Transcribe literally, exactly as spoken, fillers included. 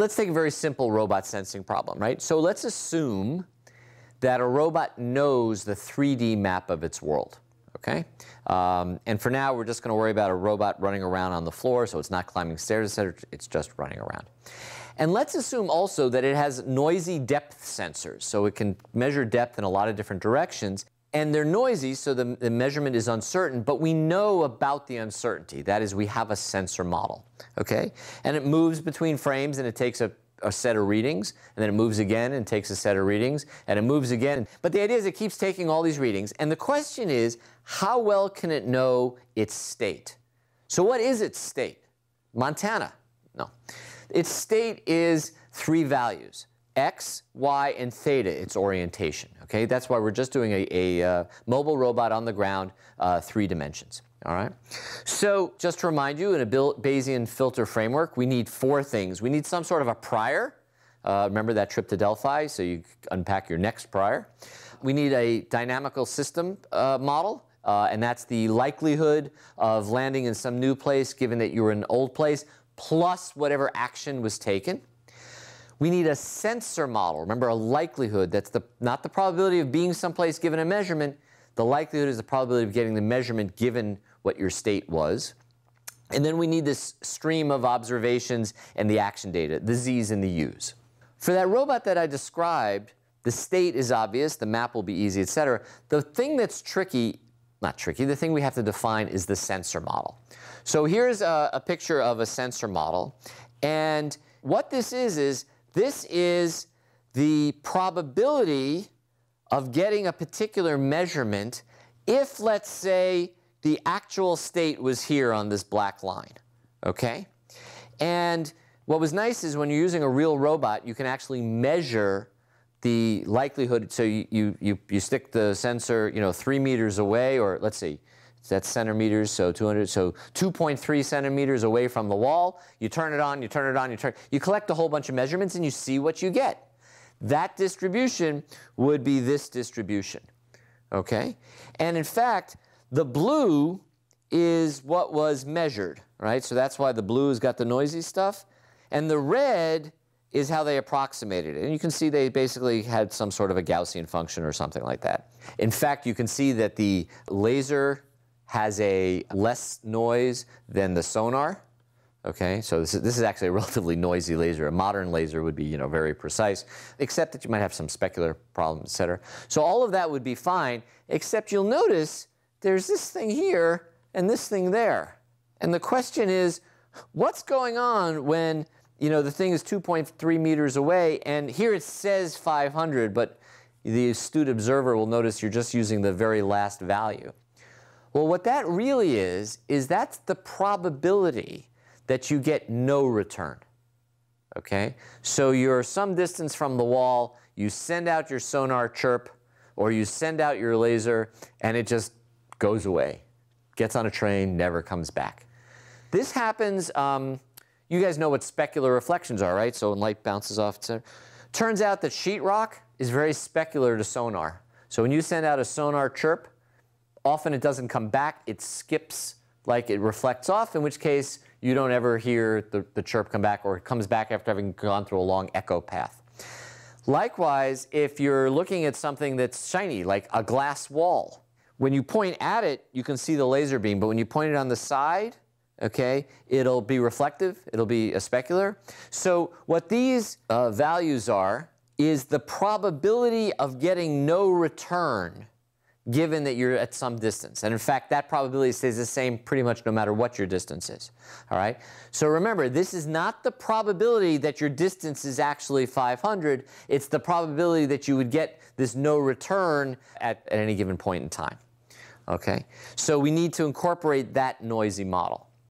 let's take a very simple robot sensing problem, right? So let's assume that a robot knows the three D map of its world, okay? Um, and for now, we're just going to worry about a robot running around on the floor, so it's not climbing stairs, et cetera. It's just running around. And let's assume also that it has noisy depth sensors, so it can measure depth in a lot of different directions. And they're noisy, so the, the measurement is uncertain, but we know about the uncertainty. That is, we have a sensor model, okay? And it moves between frames, and it takes a, a set of readings, and then it moves again and takes a set of readings, and it moves again. But the idea is it keeps taking all these readings, and the question is, how well can it know its state? So what is its state? Montana? No. Its state is three values. X, Y, and theta, its orientation. Okay, that's why we're just doing a, a uh, mobile robot on the ground, uh, three dimensions. All right. So just to remind you, in a Bayesian filter framework, we need four things. We need some sort of a prior. Uh, remember that trip to Delphi, so you unpack your next prior. We need a dynamical system uh, model, uh, and that's the likelihood of landing in some new place, given that you were in an old place, plus whatever action was taken. We need a sensor model. Remember, a likelihood. That's the, not the probability of being someplace given a measurement. The likelihood is the probability of getting the measurement given what your state was. And then we need this stream of observations and the action data, the Z's and the U's. For that robot that I described, the state is obvious, the map will be easy, et cetera. The thing that's tricky, not tricky, the thing we have to define is the sensor model. So here's a, a picture of a sensor model. And what this is is, this is the probability of getting a particular measurement if, let's say, the actual state was here on this black line, okay? And what was nice is when you're using a real robot, you can actually measure the likelihood. So you, you, you, you stick the sensor, you know, three meters away, or let's see, that's centimeters, so two hundred, so two point three centimeters away from the wall. You turn it on, you turn it on, you turn, you collect a whole bunch of measurements, and you see what you get. That distribution would be this distribution, okay? And in fact, the blue is what was measured, right? So that's why the blue has got the noisy stuff. And the red is how they approximated it. And you can see they basically had some sort of a Gaussian function or something like that. In fact, you can see that the laser has a less noise than the sonar. Okay, so this is, this is actually a relatively noisy laser. A modern laser would be, you know, very precise, except that you might have some specular problems, et cetera. So all of that would be fine, except you'll notice there's this thing here and this thing there. And the question is, what's going on when, you know, the thing is two point three meters away, and here it says five hundred, but the astute observer will notice you're just using the very last value. Well, what that really is, is that's the probability that you get no return, okay? So you're some distance from the wall, you send out your sonar chirp, or you send out your laser, and it just goes away, gets on a train, never comes back. This happens, um, you guys know what specular reflections are, right? So when light bounces off, et cetera. Turns out that sheetrock is very specular to sonar. So when you send out a sonar chirp, often it doesn't come back, it skips like it reflects off, in which case you don't ever hear the, the chirp come back, or it comes back after having gone through a long echo path. Likewise, if you're looking at something that's shiny, like a glass wall, when you point at it, you can see the laser beam, but when you point it on the side, okay, it'll be reflective, it'll be a specular. So what these uh, values are is the probability of getting no return given that you're at some distance. And in fact, that probability stays the same pretty much no matter what your distance is. All right? So remember, this is not the probability that your distance is actually five hundred. It's the probability that you would get this no return at, at any given point in time. Okay? So we need to incorporate that noisy model.